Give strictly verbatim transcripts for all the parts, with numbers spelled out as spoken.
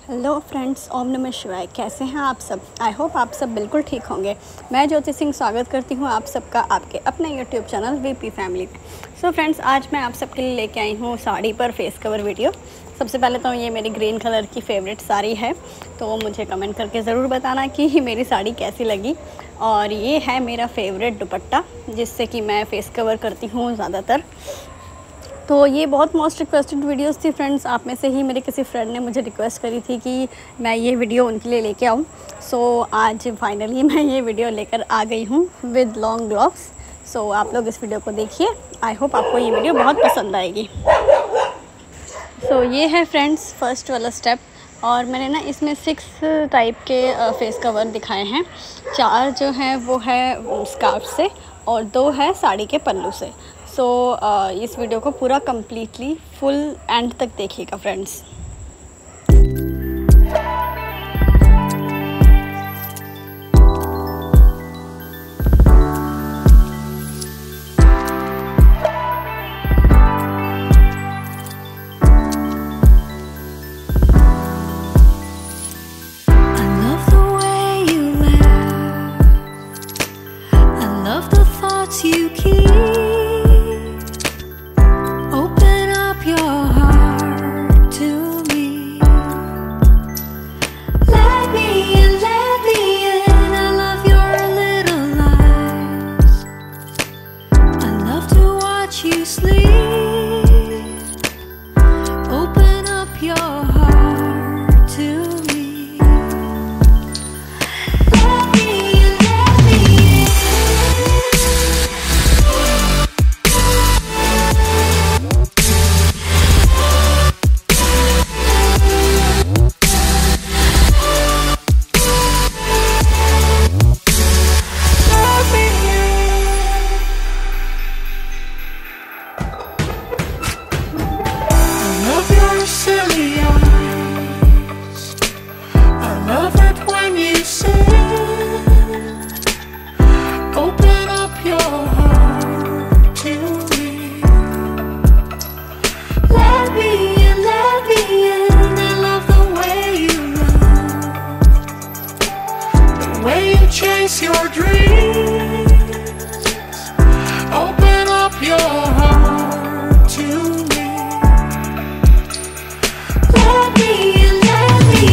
Hello friends, ओम नमः शिवाय। कैसे हैं आप सब? आई होप आप सब बिल्कुल ठीक होंगे। मैं ज्योति सिंह स्वागत करती हूं आप सबका आपके अपने यूट्यूब चैनल वीपी फैमिली में। सो फ्रेंड्स, आज मैं आप सबके लिए लेके आई हूं साड़ी पर फेस कवर वीडियो। सबसे पहले तो ये मेरी ग्रीन कलर की फेवरेट साड़ी है, तो मुझे कमेंट करके ज़रूर बताना कि मेरी साड़ी कैसी लगी। और ये है मेरा फेवरेट दुपट्टा, जिससे कि मैं फ़ेस कवर करती हूँ ज़्यादातर। तो ये बहुत मोस्ट रिक्वेस्टेड वीडियोस थी फ्रेंड्स। आप में से ही मेरे किसी फ्रेंड ने मुझे रिक्वेस्ट करी थी कि मैं ये वीडियो उनके लिए लेके आऊँ। सो आज फाइनली मैं ये वीडियो लेकर आ गई हूँ विद लॉन्ग ग्लव्स। सो आप लोग इस वीडियो को देखिए। आई होप आपको ये वीडियो बहुत पसंद आएगी। सो so, ये है फ्रेंड्स फर्स्ट वाला स्टेप। और मैंने ना इसमें सिक्स टाइप के फेस कवर दिखाए हैं। चार जो हैं वो है स्कार्फ से और दो है साड़ी के पल्लू से। सो so, uh, इस वीडियो को पूरा कम्प्लीटली फुल एंड तक देखिएगा friends. You keep open up your heart to me. Let me in, let me in. I love your little lies. I love to watch you sleep. Open up your heart to me. Chase your dreams. Open up your heart to me. Let me in, let me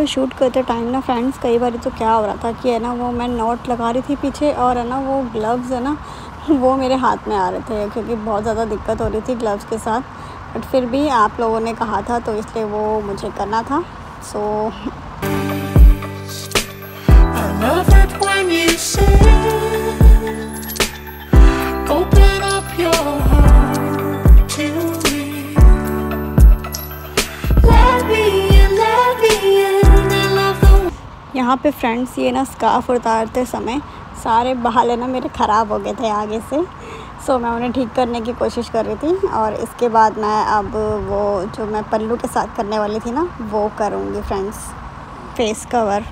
video shoot करते time ना friends कई बार तो क्या हो रहा था कि है ना वो मैं नॉट लगा रही थी पीछे और है ना वो ग्लव्स है ना वो मेरे हाथ में आ रहे थे क्योंकि बहुत ज़्यादा दिक्कत हो रही थी ग्लव्स के साथ। बट फिर भी आप लोगों ने कहा था तो इसलिए वो मुझे करना था। सो I love it when you say, open up your heart to me. Let me in, let me in. I love the यहाँ पे फ्रेंड्स ये ना स्कार्फ उतारते समय सारे बाल है ना मेरे ख़राब हो गए थे आगे से। सो मैं उन्हें ठीक करने की कोशिश कर रही थी और इसके बाद मैं अब वो जो मैं पल्लू के साथ करने वाली थी ना वो करूँगी friends, face cover.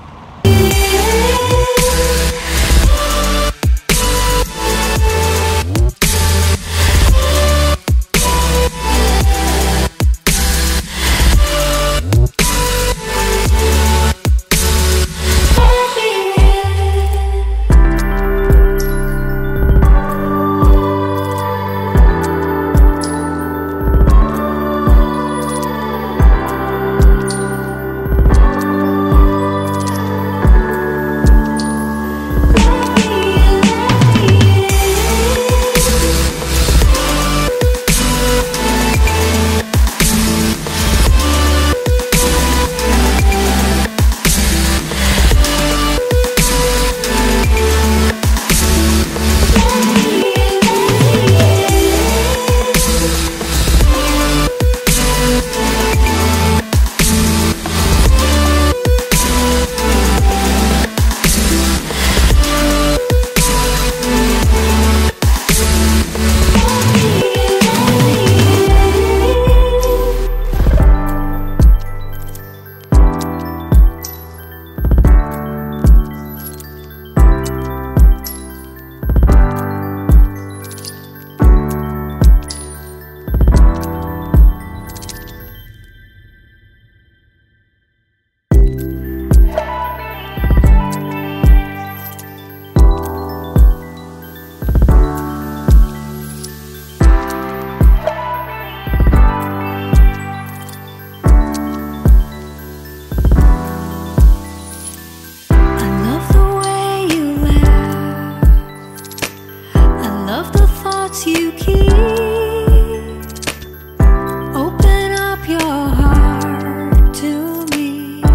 you keep. Open up your heart to me.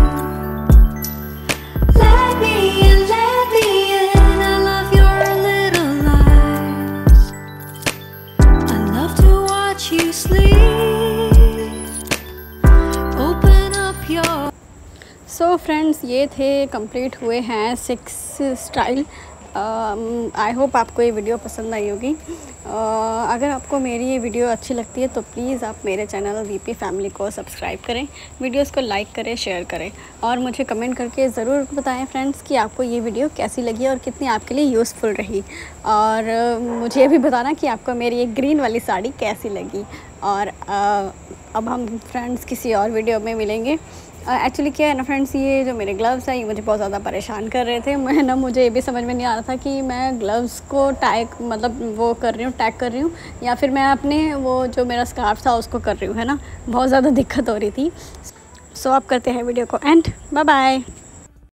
Let me in, let me in. I love your little lies. I love to watch you sleep. Open up your so friends ये थे complete हुए हैं six style. I hope आपको ये video पसंद आई होगी। uh, अगर आपको मेरी ये वीडियो अच्छी लगती है तो प्लीज़ आप मेरे चैनल वीपी फैमिली को सब्सक्राइब करें, वीडियोस को लाइक करें, शेयर करें और मुझे कमेंट करके ज़रूर बताएं फ्रेंड्स कि आपको ये वीडियो कैसी लगी और कितनी आपके लिए यूज़फुल रही। और uh, मुझे ये भी बताना कि आपको मेरी ये ग्रीन वाली साड़ी कैसी लगी। और uh, अब हम फ्रेंड्स किसी और वीडियो में मिलेंगे। एक्चुअली uh, क्या है ना फ्रेंड्स, ये जो मेरे ग्लव्स हैं ये मुझे बहुत ज़्यादा परेशान कर रहे थे। मैं ना मुझे ये भी समझ में नहीं आ रहा था कि मैं ग्लव्स को टैग मतलब वो कर रही हूँ टैग कर रही हूँ या फिर मैं अपने वो जो मेरा स्कार्फ था उसको कर रही हूँ, है ना। बहुत ज़्यादा दिक्कत हो रही थी। सो so, आप करते हैं वीडियो को एंड। Bye bye.